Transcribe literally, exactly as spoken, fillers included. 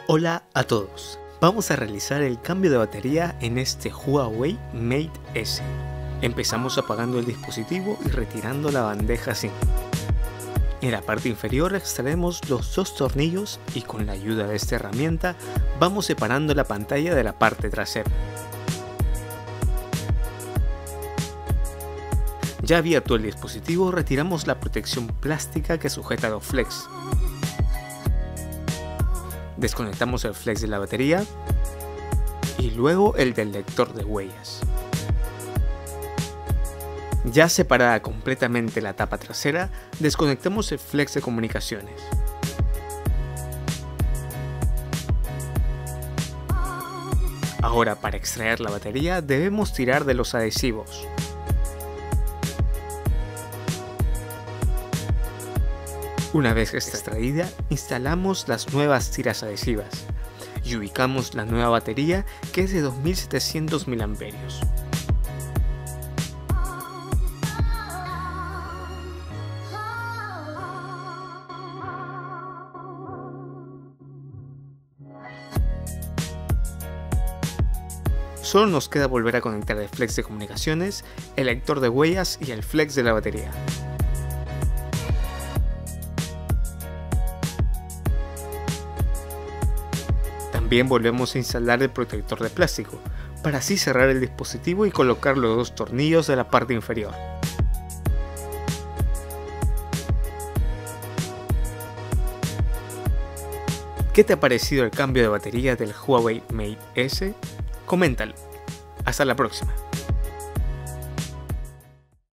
Hola a todos, vamos a realizar el cambio de batería en este Huawei Mate S. Empezamos apagando el dispositivo y retirando la bandeja SIM. En la parte inferior extraemos los dos tornillos y con la ayuda de esta herramienta vamos separando la pantalla de la parte trasera. Ya abierto el dispositivo, retiramos la protección plástica que sujeta los flex. Desconectamos el flex de la batería y luego el del lector de huellas. Ya separada completamente la tapa trasera, desconectamos el flex de comunicaciones. Ahora, para extraer la batería debemos tirar de los adhesivos. Una vez extraída, instalamos las nuevas tiras adhesivas y ubicamos la nueva batería, que es de dos mil setecientos miliamperios. Solo nos queda volver a conectar el flex de comunicaciones, el lector de huellas y el flex de la batería. También volvemos a instalar el protector de plástico, para así cerrar el dispositivo y colocar los dos tornillos de la parte inferior. ¿Qué te ha parecido el cambio de batería del Huawei Mate S? Coméntalo. Hasta la próxima.